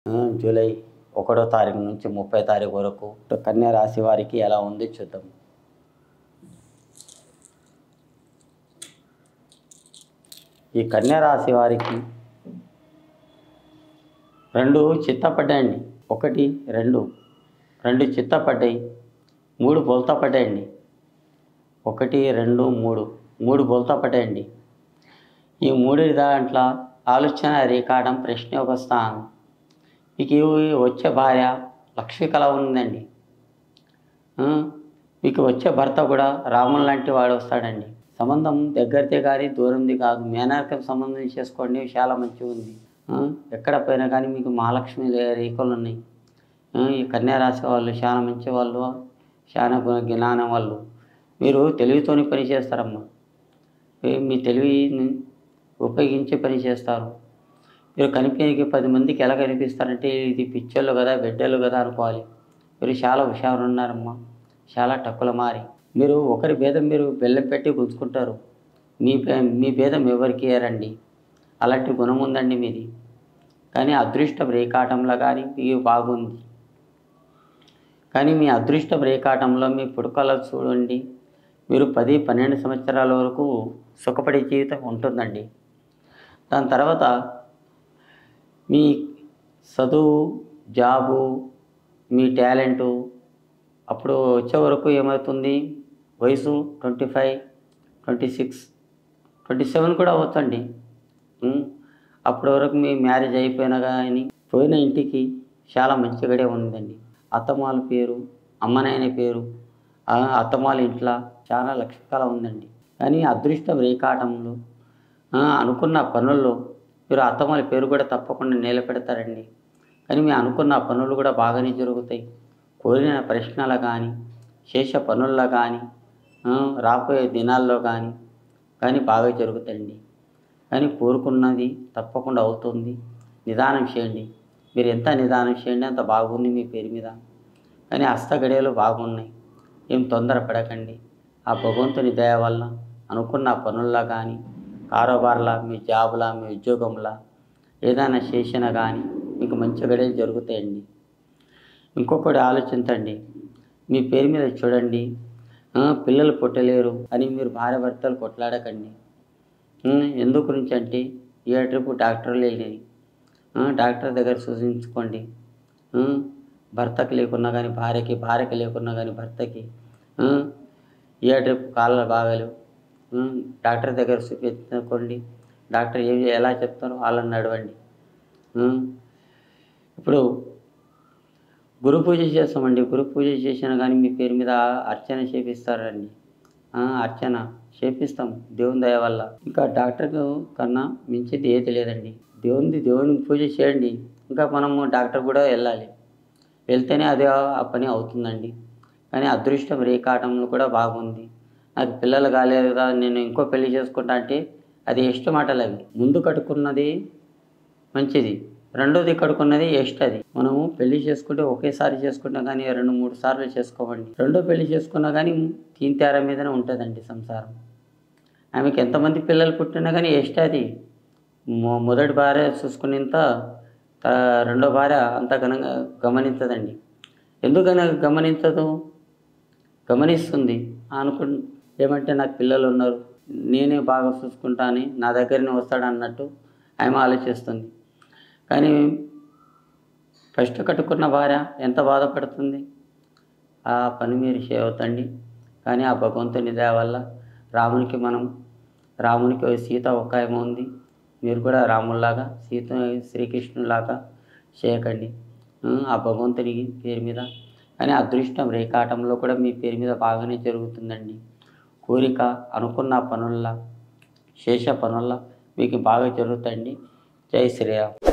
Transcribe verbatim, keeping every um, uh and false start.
July ఒకటో తారీఖు నుంచి ముప్పై తారీఖు వరకు కన్యా రాశి వారికి ఎలా ఉంది చూద్దాం. ఈ కన్యా రాశి వారికి రెండు చిత్తపడ్డాయండి. ఒకటి రెండు రెండు చిత్తపడ్డాయి, మూడు బోల్తా పడ్డాయండి. ఒకటి రెండు మూడు మూడు బోల్తా పడ్డాయండి. ఈ మూడు దాంట్లో ఆలోచన రేఖాటం ప్రశ్న ఒక స్థానం. మీకు వచ్చే భార్య లక్ష్మి కళ ఉందండి. మీకు వచ్చే భర్త కూడా రాములు లాంటి వాడు వస్తాడండి. సంబంధం దగ్గరతే కానీ దూరంది కాదు. మేనర్కం సంబంధం చేసుకోండి, చాలా మంచిగా ఉంది. ఎక్కడ పోయినా కానీ మీకు మహాలక్ష్మి రేఖలు ఉన్నాయి. ఈ కన్యా రాశి వాళ్ళు చాలా మంచి వాళ్ళు, చాలా జ్ఞానం వాళ్ళు. మీరు తెలివితోని పని చేస్తారమ్మా. మీ తెలివిని ఉపయోగించి పని చేస్తారు. మీరు కనిపించే పది మందికి ఎలా కనిపిస్తారంటే ఇది పిచ్చోళ్ళు కదా, బిడ్డలు కదా అనుకోవాలి. మీరు చాలా హుషారు ఉన్నారమ్మా, చాలా టక్కుల మారి. మీరు ఒకరి భేదం మీరు బెల్లం పెట్టి గుంజుకుంటారు. మీ మీ భేదం ఎవరికి ఏరండి. అలాంటి గుణం ఉందండి మీది. కానీ అదృష్టం రేఖాటంలో కానీ మీకు బాగుంది. కానీ మీ అదృష్టం రేఖాటంలో మీ పుడకల చూడండి, మీరు పది పన్నెండు సంవత్సరాల వరకు సుఖపడే జీవితం ఉంటుందండి. దాని తర్వాత మీ చదువు, జాబు, మీ టాలెంటు అప్పుడు వచ్చే వరకు ఏమవుతుంది, వయసు twenty five twenty six twenty seven కూడా అవుతుంది. అప్పటి వరకు మీ మ్యారేజ్ అయిపోయినా కానీ పోయిన ఇంటికి చాలా మంచిగానే ఉందండి. అత్తమాల పేరు, అమ్మనాయన పేరు, అత్తమాల ఇంట్లో చాలా లక్ష్మీకళ ఉందండి. కానీ అదృష్టం రేఖాటంలో అనుకున్న పనుల్లో మీరు అత్తమాల పేరు కూడా తప్పకుండా నిలబెడతారండి. కానీ మీరు అనుకున్న పనులు కూడా బాగానే జరుగుతాయి. కోరిన ప్రశ్నలు కానీ, శేష పనుల్లో కానీ, రాబోయే దినాల్లో కానీ కానీ బాగా జరుగుతాయండి. కానీ కోరుకున్నది తప్పకుండా అవుతుంది. నిదానం చేయండి. మీరు ఎంత నిదానం చేయండి అంత బాగుంది మీ పేరు మీద. కానీ హస్తగడియలు బాగున్నాయి. ఏం తొందర పడకండి. ఆ భగవంతుని దయ వల్ల అనుకున్న పనుల్లో కానీ, కారోబార్లా, మీ జాబులా, మీ ఉద్యోగంలా ఏదైనా చేసినా కానీ మీకు మంచి గడియలు జరుగుతాయండి. ఇంకొకటి ఆలోచించండి. మీ పేరు మీద చూడండి, పిల్లలు పుట్టలేరు అని మీరు భార్య భర్తలు కొట్లాడకండి. ఎందు గురించి అంటే ఏ ట్రిప్ డాక్టర్లు వెళ్ళినాయి. డాక్టర్ దగ్గర సూచించుకోండి. భర్తకి లేకున్నా కానీ భార్యకి, భార్యకి లేకున్నా కానీ భర్తకి. ఏ ట్రిప్ కాళ్ళు బాగలేవు, డాక్టర్ దగ్గర చూపించుకోండి. డాక్టర్ ఏం ఎలా చెప్తారో వాళ్ళని నడవండి. ఇప్పుడు గురు పూజ చేస్తామండి. గురు పూజ చేసినా కానీ మీ పేరు మీద అర్చన చేపిస్తారండి. అర్చన చేపిస్తాం దేవుని దయ వల్ల. ఇంకా డాక్టర్ కన్నా మించిది ఏది లేదండి. దేవుని దేవుని పూజ చేయండి. ఇంకా మనము డాక్టర్ కూడా వెళ్ళాలి. వెళ్తేనే అదే ఆ పని అవుతుందండి. కానీ అదృష్టం రేఖాటంలో కూడా బాగుంది. నాకు పిల్లలు కాలేదు కదా, నేను ఇంకో పెళ్లి చేసుకుంటా అంటే అది ఎస్ట్ మాటలు. అవి ముందు కట్టుకున్నది మంచిది, రెండోది కట్టుకున్నది ఎస్ట్. అది మనము పెళ్లి చేసుకుంటే ఒకేసారి చేసుకుంటాం కానీ రెండు మూడు సార్లు చేసుకోవండి. రెండో పెళ్లి చేసుకున్నా కానీ తీన్ తేర మీదనే ఉంటుందండి సంసారం. ఆమెకి ఎంతమంది పిల్లలు పుట్టినా కానీ ఎస్ట్. అది మొదటి భార్య చూసుకునేంత రెండో భార్య అంత ఘనంగా గమనించదండి. ఎందుకని గమనించదు? గమనిస్తుంది. అనుకు ఏమంటే నాకు పిల్లలు ఉన్నారు, నేనే బాగా చూసుకుంటా అని నా దగ్గరనే వస్తాడు అన్నట్టు ఆమె ఆలోచిస్తుంది. కానీ ఫస్ట్ కట్టుకున్న భార్య ఎంత బాధపడుతుంది. ఆ పని మీరు చేయవద్దండి. కానీ ఆ భగవంతుని దయ వల్ల రామునికి మనం రామునికి సీత ఒక ఆమె ఉంది. మీరు కూడా రాముల్లాగా సీత శ్రీకృష్ణులాగా చేయకండి ఆ భగవంతుని పేరు మీద. కానీ అదృష్టం రేఖాటంలో కూడా మీ పేరు మీద బాగానే జరుగుతుందండి. కోరిక అనుకున్న పనుల్లో, శేష పనుల్లో మీకు బాగా జరుగుతాయండి. జై శ్రీరామ్.